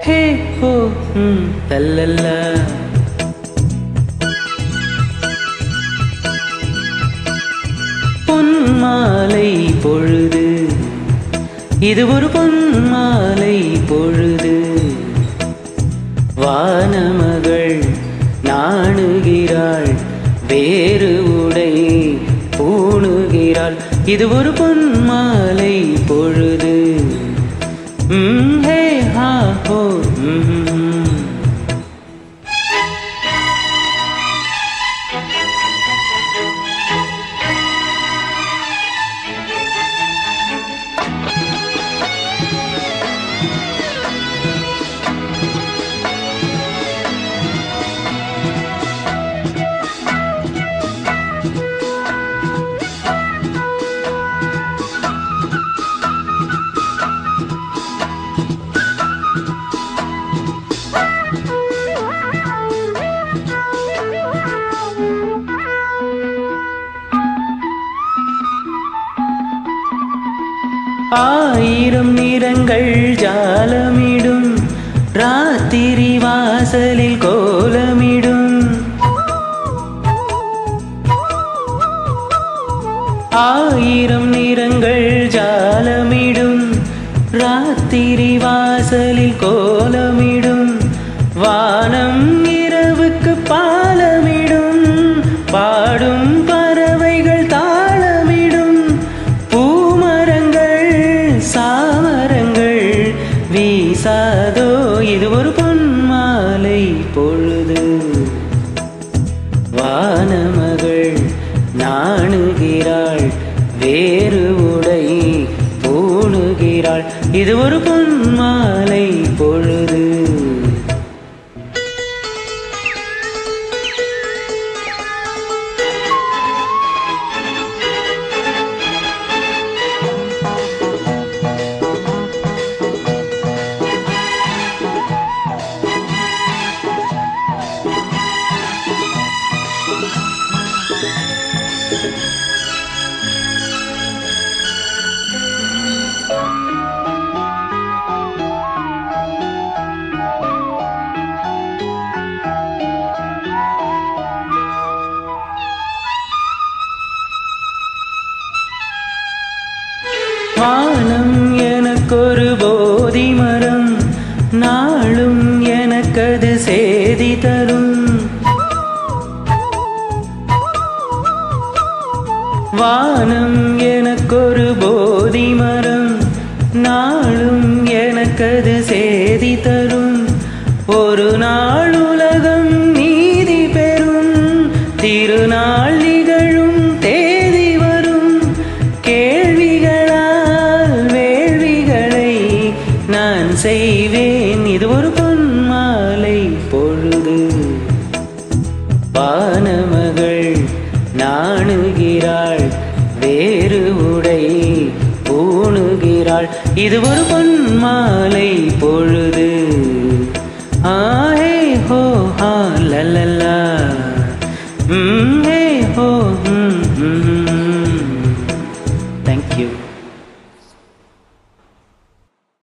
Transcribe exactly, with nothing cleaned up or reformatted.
ஹே ஹோ ம் லல்லல்லா. பொன்மாலை பொழுது, இது ஒரு பொன்மாலை பொழுது. வானமகள் நாணுகிறாள், வேறு உடை பூணுகிறாள். இது ஒரு பொன்மாலை பொழுது. ம் ஹே ஹா ஹோ ம். ஆயிரம் நிறங்கள் ஜாலமிடும், ராத்திரி வாசலில் கோலமிடும். ஆயிரம் நிறங்கள் ஜாலமிடும், ராத்திரி வாசலில் கோலமிடும். வானம் இரவுக்கு பாலமிடும், பாடும் பறவைகள் தாளமிடும். பூமரங்கள் சாமரங்கள் வீசாதோ, இது ஒரு பொன்மாலை பொழுது. வானமகள் நாணுகிறாள், வேறு உடை பூணுகிறாள். இது ஒரு பொன்மாலை பொழுது. வானம் எனக்கொரு போதி மரம், நாளும் எனக்கது சேதி தரும். வானம் எனக்கொரு போதி மரம், நாளும் எனக்கது சேதி தரும். ஒரு நாள் உலகம் நீதி பெறும், திருநாள் நிகழும் தேதி வரும். கேள்விகளால் வேள்விகளை நான் செய்வேன், இது ஒரு பொன்மாலை பொழுது. வானமகள் நாணுகிறாள், வேறு உடை பூணுகிறாள். இது ஒரு பொன்மாலை பொழுது. ஆஹே ஹோ ஹா லல்லல்லா. ம் ஹே ஹோ ம் ம். Thank you.